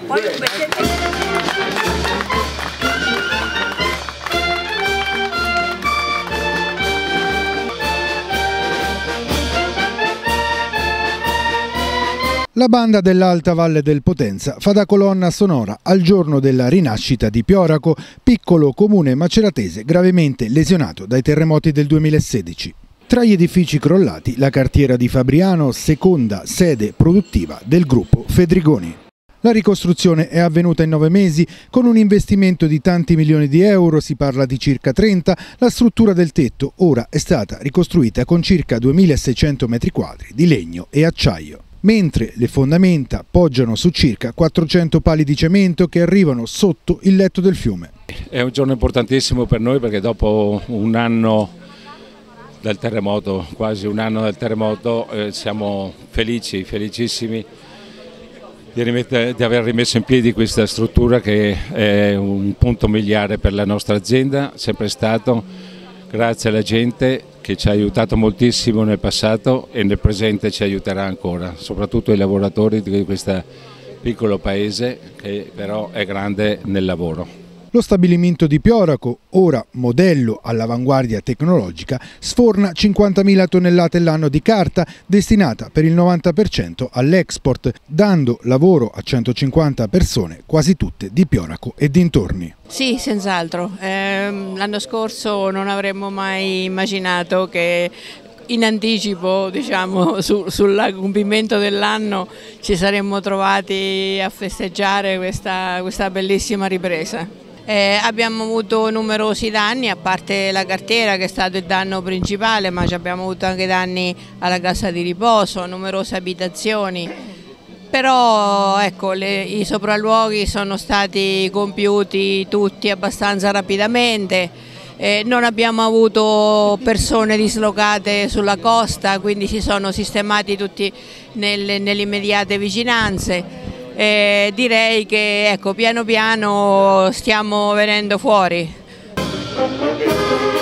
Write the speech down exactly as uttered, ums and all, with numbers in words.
Poi mettete... La banda dell'Alta Valle del Potenza fa da colonna sonora al giorno della rinascita di Pioraco, piccolo comune maceratese gravemente lesionato dai terremoti del duemilasedici. Tra gli edifici crollati, la cartiera di Fabriano, seconda sede produttiva del gruppo Fedrigoni. La ricostruzione è avvenuta in nove mesi con un investimento di tanti milioni di euro, si parla di circa trenta. La struttura del tetto ora è stata ricostruita con circa duemilaseicento metri quadri di legno e acciaio, mentre le fondamenta poggiano su circa quattrocento pali di cemento che arrivano sotto il letto del fiume. È un giorno importantissimo per noi perché dopo un anno dal terremoto, quasi un anno dal terremoto, eh, siamo felici, felicissimi di, rimettere, di aver rimesso in piedi questa struttura che è un punto miliare per la nostra azienda, sempre stato, grazie alla gente che ci ha aiutato moltissimo nel passato e nel presente ci aiuterà ancora, soprattutto i lavoratori di questo piccolo paese che però è grande nel lavoro. Lo stabilimento di Pioraco, ora modello all'avanguardia tecnologica, sforna cinquantamila tonnellate l'anno di carta destinata per il novanta per cento all'export, dando lavoro a centocinquanta persone, quasi tutte di Pioraco e dintorni. Sì, senz'altro. Eh, l'anno scorso non avremmo mai immaginato che in anticipo, diciamo, su, sul compimento dell'anno ci saremmo trovati a festeggiare questa, questa bellissima ripresa. Eh, abbiamo avuto numerosi danni, a parte la cartiera che è stato il danno principale, ma abbiamo avuto anche danni alla casa di riposo, numerose abitazioni. Però ecco, le, i sopralluoghi sono stati compiuti tutti abbastanza rapidamente, eh, non abbiamo avuto persone dislocate sulla costa, quindi si sono sistemati tutti nelle, nelle immediate vicinanze. Eh, direi che ecco, piano piano stiamo venendo fuori.